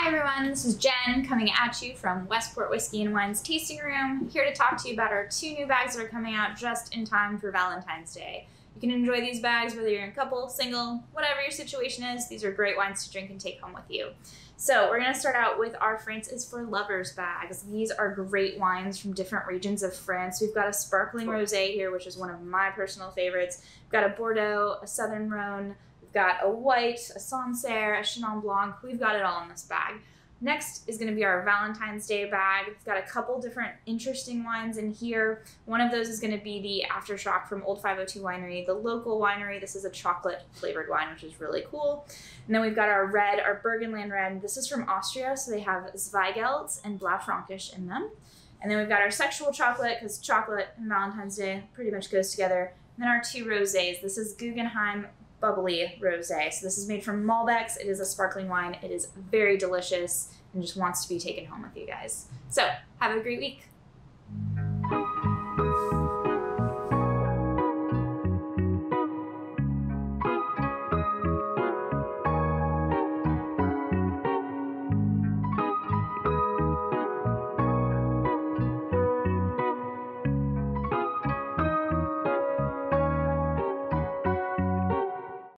Hi everyone, this is Jen coming at you from Westport Whiskey and Wine's tasting room, here to talk to you about our 2 new bags that are coming out just in time for Valentine's Day. You can enjoy these bags whether you're in a couple, single, whatever your situation is. These are great wines to drink and take home with you. So we're going to start out with our France is for Lovers bags. These are great wines from different regions of France. We've got a sparkling rosé here, which is one of my personal favorites. We've got a Bordeaux, a Southern Rhone, we've got a white, a Sancere, a Chenin Blanc. We've got it all in this bag. Next is going to be our Valentine's Day bag. We've got a couple different interesting wines in here. One of those is going to be the Aftershock from Old 502 Winery, the local winery. This is a chocolate flavored wine, which is really cool. And then we've got our red, our Burgenland red. This is from Austria, so they have Zweigelt and Blaufränkisch in them. And then we've got our sexual chocolate, because chocolate and Valentine's Day pretty much goes together. And then our 2 rosés. This is Gouguenheim bubbly rosé. So this is made from Malbecs. It is a sparkling wine. It is very delicious and just wants to be taken home with you guys. So have a great week.